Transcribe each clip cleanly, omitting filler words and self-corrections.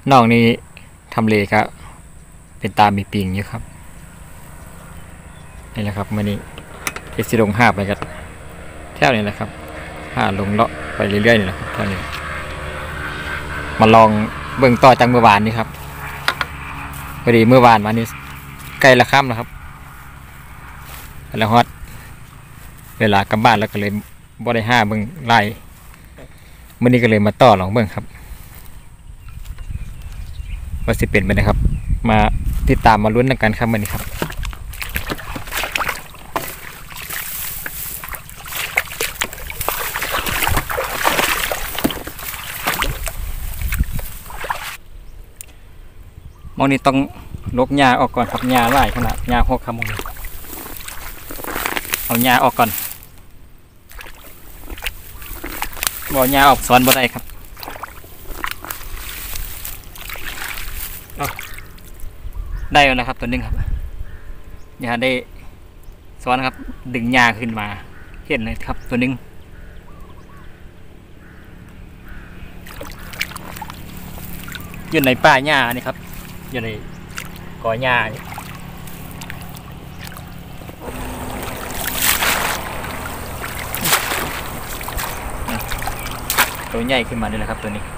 นอกนี้ทำเลก็เป็นตามีปิงอยู่ครับนี่แหละครับมื่อนี้เอสิลงห้าไปกันแถวนี้แหละครับห้าลงเลาะไปเรื่อยๆนี่แหละครับแถวนี้มาลองเบิ่งต่อจากเมื่อวานนี้ครับพอดีเมื่อวานมานี้ใกล้ละค่ำแล้วครับแล้วฮอตเวลากลับบ้านแล้วก็เลยบ่ได้ห้าเบิ่งไล่มื่อนี้ก็เลยมาต่อลองเบิ่งครับว่าสิเป็นไปนะครับมาติดตามมาลุ้นกันครับมื่อนี้ครับมองนี้ต้องลกหญ้าออกก่อนครับหญ้าไล่ขนาดหญ้าหกครับมองนี้เอาหญ้าออกก่อนบ่หญ้าออกซ้อนบ่ได้ครับได้แล้วนะครับตัวนึงครับอย่าได้ซ้อนครับดึงหญ้าขึ้นมาเห็นเลยครับตัวนึงอยู่ในป่าหญ้านี่ครับอยู่ในกอหญ้าตัวใหญ่ขึ้นมาด้วยนะครับตัวนี้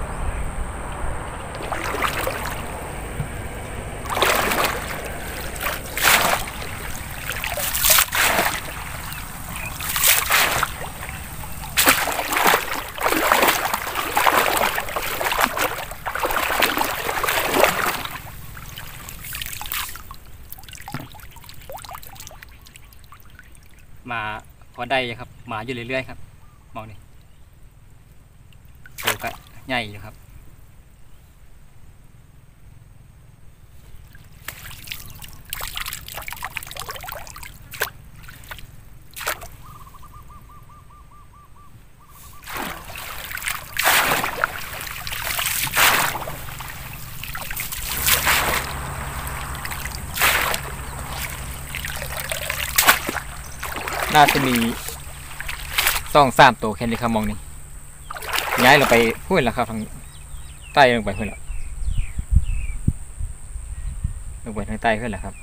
มาพอได้ครับมาอยู่เรื่อยๆครับมองนี่ตัวก็ใหญ่อยู่ครับน่าจะมี2-3ตัวแค่นี้ครับมองนี่ย้ายลงไปพูดแล้วครับทางใต้ลงไปพูดแล้วลงไปทางใต้ขึ้นแล้วครับ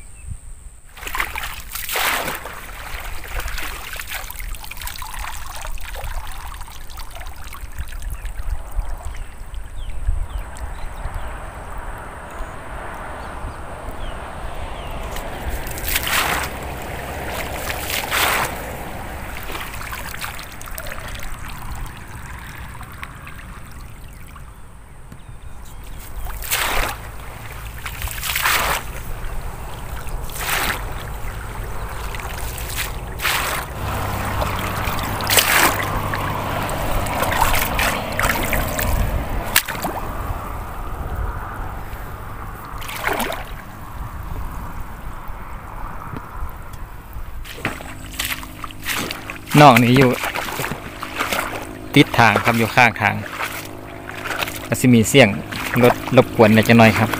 นอกนี้อยู่ติดทางครับอยู่ข้างทางก็จะมีเสียงรถรบกวนเล็กน้อยครับ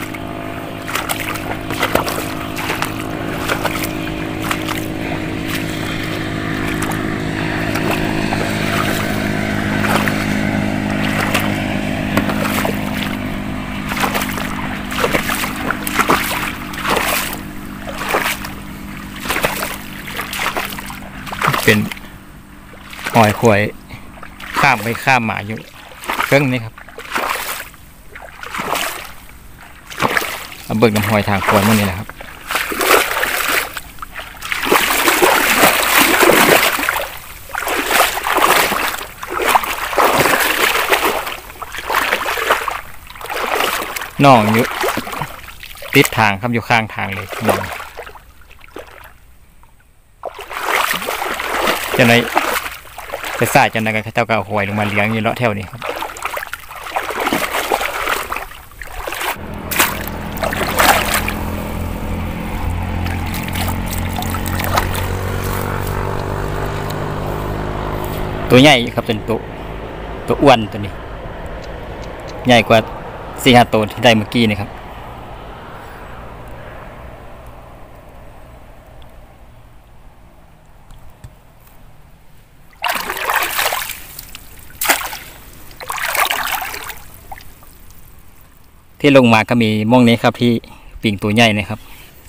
เป็นหอยขวยข้ามไปข้ามมาอยู่เครื่องนี้ครับเบิกน้ำหอยทางขวยมันนี่แหละครับน้องอยู่ติดทางครับอยู่ข้างทางเลยน้องจะไหนไปสายจะไหนกันเจ้าก็หวยลงมาเลี้ยงอยู่เลาะแถวนี้ครับตัวใหญ่ครับเป็นตัวอ้วนตัวนี้ใหญ่กว่า4-5 ตัวที่ได้เมื่อกี้นี่ครับที่ลงมาก็มีม่วงนี้ครับที่ปิ่งตัวใหญ่นะครับ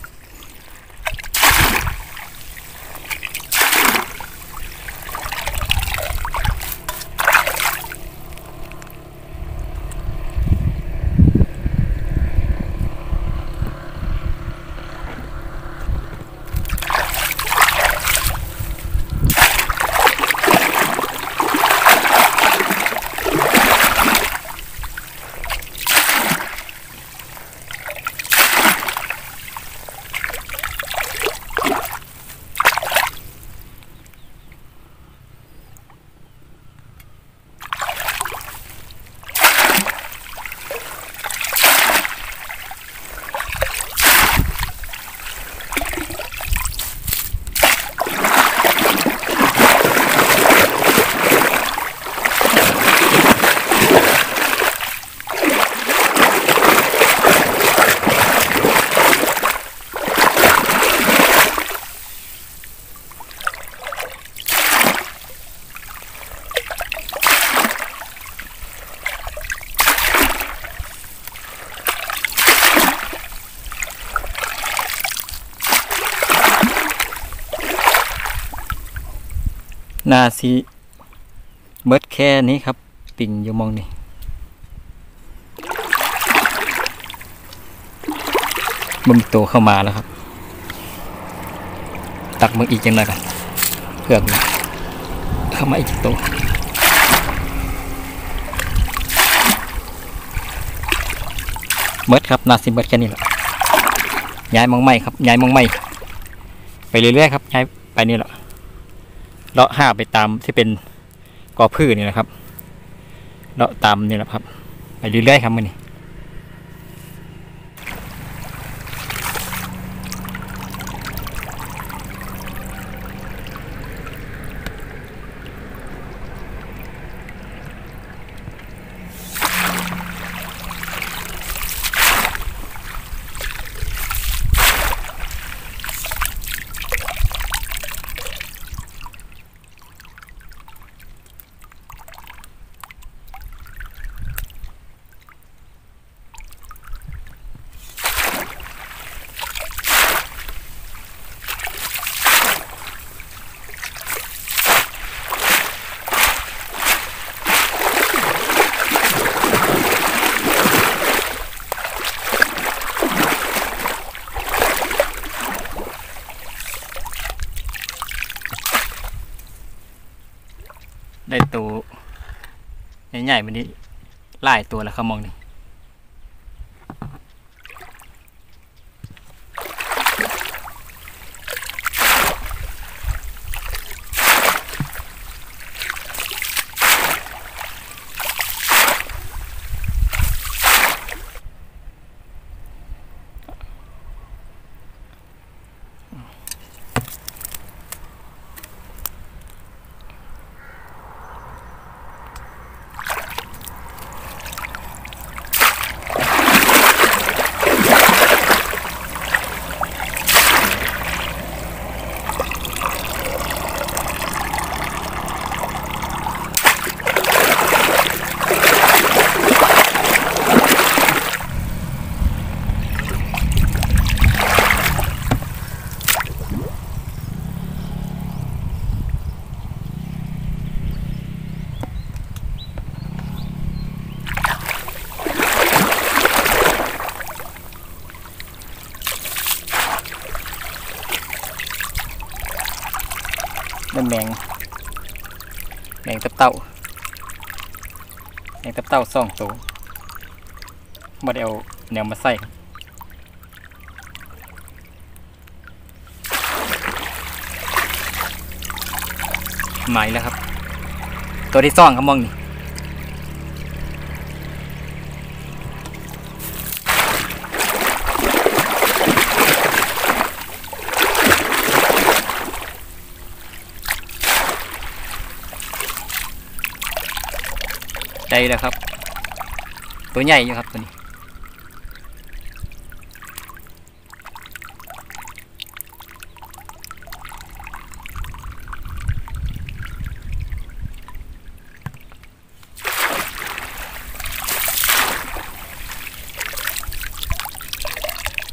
นาซีเบิร์ดแค่นี้ครับปิ่งอยู่มองนี่มันมีตัวเข้ามาแล้วครับตักมึงอีกยังไงกันเพื่อนเข้ามาอีกตัวเบิร์ดครับนาซีเบิร์ดแค่นี้แหละย้ายมองไม่ครับย้ายมองไม่ไปเรื่อยๆครับย้ายไปนี่แหละเลาะห้าไปตามที่เป็นกอพืชนี่แหละครับเลาะตามนี่แหละครับไปเรื่อยๆครับมันนี่ได้ตัวใหญ่ๆวันนี้ไล่ตัวแล้วครับมองนี่เป็นแมงตับเต่าซ่องตัวมาได้เอาแนวมาใส่หมายแล้วครับตัวที่ซ่องครับมองนี่ได้แล้วครับตัวใหญ่อยู่ครับตัวนี้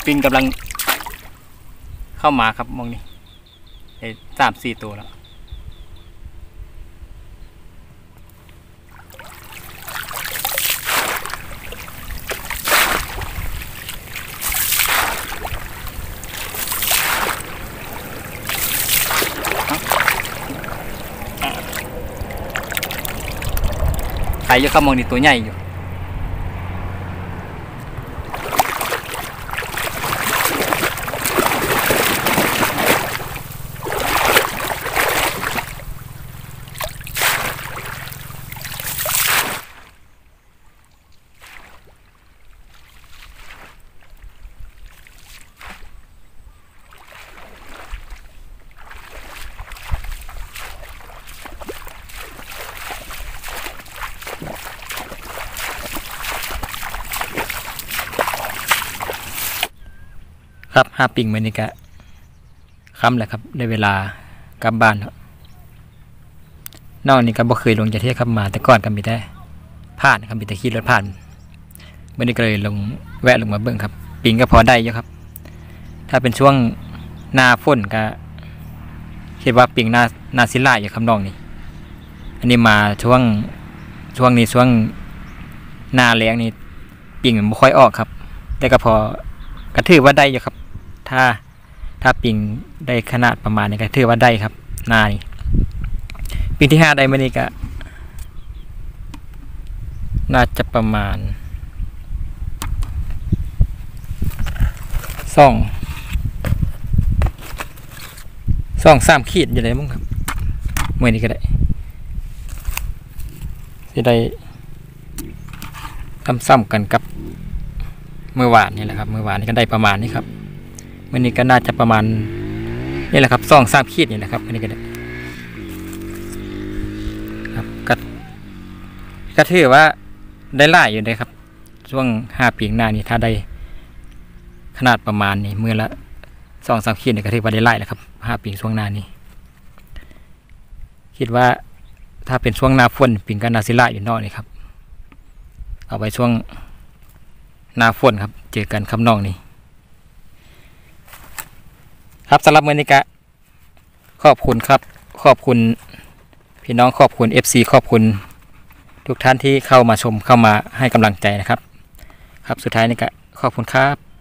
ปิงกำลังเข้ามาครับมองนี่3-4 ตัวแล้วใครอยู่ครับมองนี่ตัวใหญ่อยู่ครับหาปิงมื้อนี้ก็ค่ำแล้วครับได้เวลากลับบ้านแล้วน้องนี่ก็บ่เคยลงจากเที่ยวครับมาแต่ก่อนก็มีแต่ผ่านครับมีแต่ขี่รถผ่านมื้อนี้ก็เลยแวะลงมาเบิ่งครับปิงก็พอได้อยู่ครับถ้าเป็นช่วงหน้าฝนก็คิดว่าปิงน่าสิหลายอยู่ครับน้องนี่อันนี้มาช่วงนี้ช่วงหน้าแล้งนี่ปิงมันบ่ค่อยออกครับแต่ก็พอกระถือว่าได้อยู่ครับถ้าปิงได้ขนาดประมาณนี้ก็ถือว่าได้ครับหน้านี่ปิงที่5ได้มื้อนี้ก็น่าจะประมาณ2-3 ขีดอยู่ได้มั้งครับมื้อนี้ก็ได้สิได้ซ้ำกันกับเมื่อวานนี่แหละครับเมื่อวานนี้ก็ได้ประมาณนี้ครับมื้อนี้ก็น่าจะประมาณนี่แหละครับ2-3 ขีดนี่แหละครับอันนี้ก็ได้ครับก็ถือว่าได้หลายอยู่เลยครับช่วง5 ปีข้างหน้านี้ถ้าได้ขนาดประมาณนี้มื้อละ2-3 ขีดนี่ก็ถือว่าได้หลายแล้วครับ5 ปีช่วงหน้านี้คิดว่าถ้าเป็นช่วงหน้าฝนปิงก็น่าสิหลายอยู่นอกนี่ครับเอาไว้ช่วงหน้าฝนครับเจอกันครับน้องนี่ครับสำหรับมื้อนี้ก็ขอบคุณครับขอบคุณพี่น้องขอบคุณ FC ขอบคุณทุกท่านที่เข้ามาชมเข้ามาให้กำลังใจนะครับครับสุดท้ายนี้ก็ขอบคุณครับ